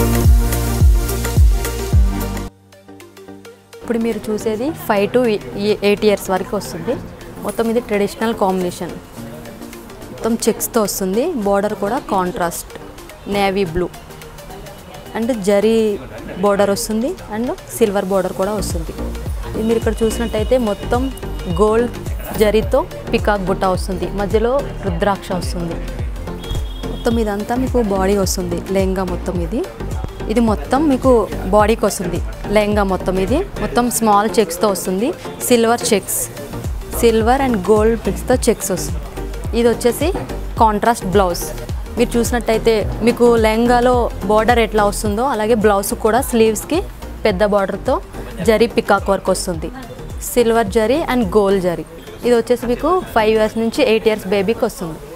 ఇప్పుడు మీరు చూసేది 5 to 8 years వరకు వస్తుంది. మొత్తం ఇది ట్రెడిషనల్ కాంబినేషన్, మొత్తం చెక్స్తో వస్తుంది. బార్డర్ కూడా contrast navy blue and zari border వస్తుంది అండ్ సిల్వర్ బార్డర్ కూడా వస్తుంది. ఇది మీరు ఇక్కడ చూసినట్టయితే మొత్తం గోల్డ్ జరీతో పికాక్ బుట్ట వస్తుంది, మధ్యలో రుద్రాక్ష వస్తుంది. మొత్తం ఇదంతా మీకు బాడీ వస్తుంది. లెహంగా మొత్తం ఇది మొత్తం మీకు బాడీకి వస్తుంది. లెహంగా మొత్తం ఇది మొత్తం స్మాల్ చెక్స్తో వస్తుంది. Silver checks, silver and gold పిక్స్తో చెక్స్ వస్తుంది. ఇది వచ్చేసి కాంట్రాస్ట్ బ్లౌజ్. మీరు చూసినట్టయితే మీకు లెహంగాలో బార్డర్ ఎట్లా వస్తుందో అలాగే బ్లౌజ్ కూడా స్లీవ్స్కి పెద్ద బార్డర్తో జరీ పికాక్ వర్క్ వస్తుంది. Silver zari and gold zari. ఇది వచ్చేసి మీకు 5 years నుంచి 8 years బేబీకి వస్తుంది.